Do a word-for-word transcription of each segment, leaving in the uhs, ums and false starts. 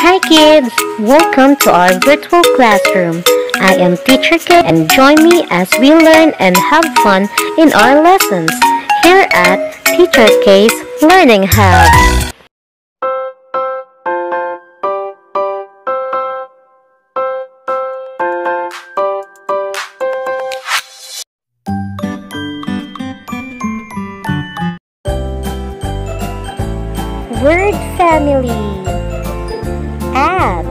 Hi kids! Welcome to our virtual classroom. I am Teacher K and join me as we learn and have fun in our lessons here at Teacher K's Learning Hub. Word family. At.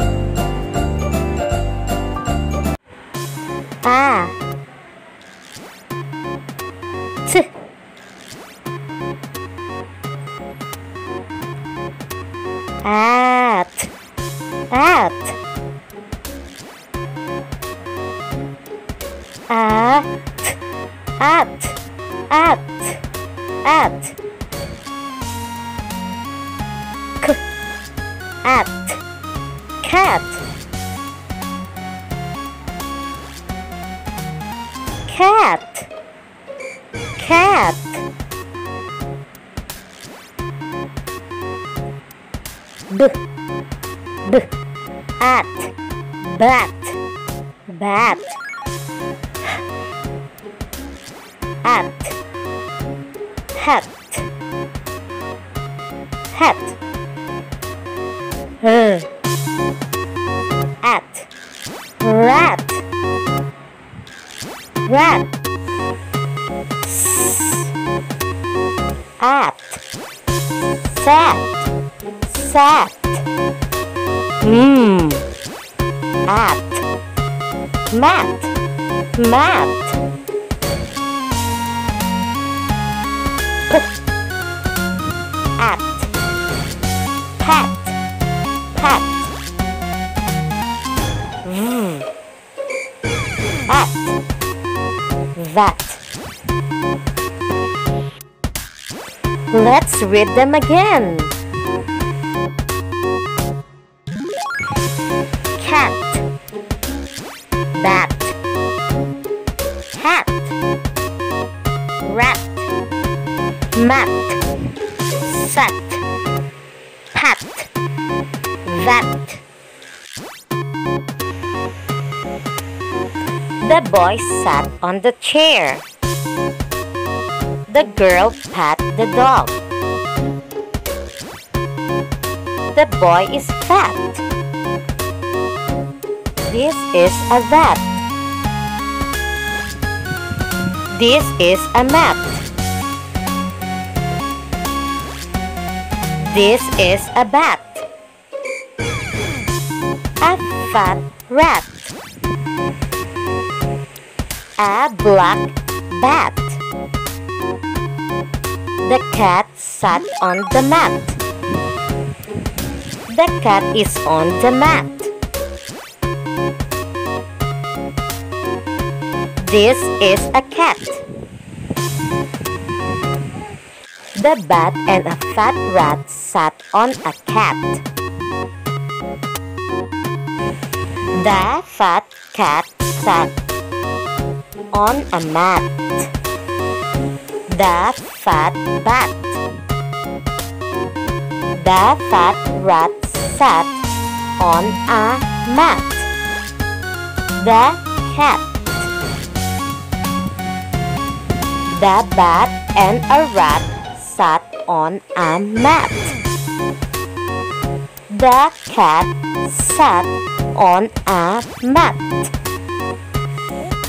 A. T. At. At. At. At. At. At. K. At. Cat. Cat. Cat. B. B. At. Bat. Bat. At. Hat. Hat. R. At. Rat. Rat. S. At. Sat. Sat. Hmm. At. Mat. Mat. P. At. Pat. Pat. V. At. That. Let's read them again. Cat. Bat. Hat. Rat. Mat. Sat. Pat. That. The boy sat on the chair. The girl pat the dog. The boy is fat. This is a that. This is a mat. This is a bat. A fat rat. A black bat. The cat sat on the mat. The cat is on the mat. This is a cat. The bat and a fat rat sat on a cat. The fat cat sat on a mat. The fat bat. The fat rat sat on a mat. The cat. The bat and a rat sat on a mat. The cat sat on a mat.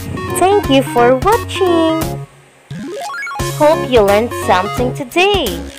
Thank you for watching. Hope you learned something today.